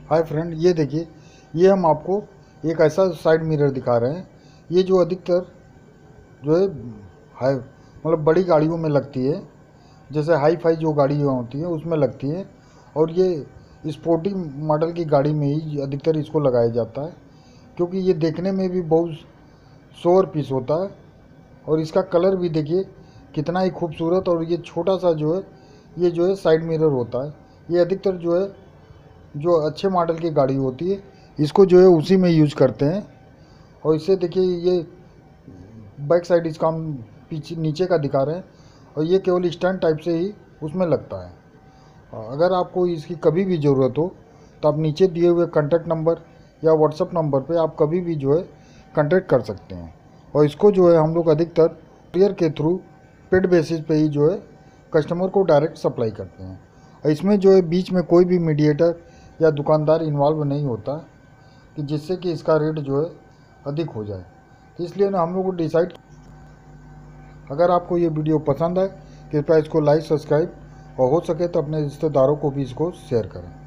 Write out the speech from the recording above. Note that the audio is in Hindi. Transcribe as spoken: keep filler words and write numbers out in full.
हाय फ्रेंड, ये देखिए, ये हम आपको एक ऐसा साइड मिरर दिखा रहे हैं। ये जो अधिकतर जो है हाई मतलब बड़ी गाड़ियों में लगती है, जैसे हाई फाई जो गाड़ियाँ होती हैं उसमें लगती है। और ये स्पोर्टी मॉडल की गाड़ी में ही अधिकतर इसको लगाया जाता है, क्योंकि ये देखने में भी बहुत सोवर पीस होता है। और इसका कलर भी देखिए कितना ही खूबसूरत। और ये छोटा सा जो है ये जो है साइड मिरर होता है। ये अधिकतर जो है जो अच्छे मॉडल की गाड़ी होती है इसको जो है उसी में यूज करते हैं। और इससे देखिए ये बैक साइड इसका हम पीछे नीचे का दिखा रहे हैं, और ये केवल स्टैंड टाइप से ही उसमें लगता है। अगर आपको इसकी कभी भी ज़रूरत हो तो आप नीचे दिए हुए कॉन्टैक्ट नंबर या व्हाट्सएप नंबर पे आप कभी भी जो है कॉन्टैक्ट कर सकते हैं। और इसको जो है हम लोग अधिकतर कुरियर के थ्रू पेड बेसिस पे ही जो है कस्टमर को डायरेक्ट सप्लाई करते हैं। और इसमें जो है बीच में कोई भी मीडिएटर या दुकानदार इन्वॉल्व नहीं होता कि जिससे कि इसका रेट जो है अधिक हो जाए। तो इसलिए ना हम लोग को डिसाइड, अगर आपको ये वीडियो पसंद आए कृपया इसको लाइक सब्सक्राइब और हो सके तो अपने रिश्तेदारों को भी इसको शेयर करें।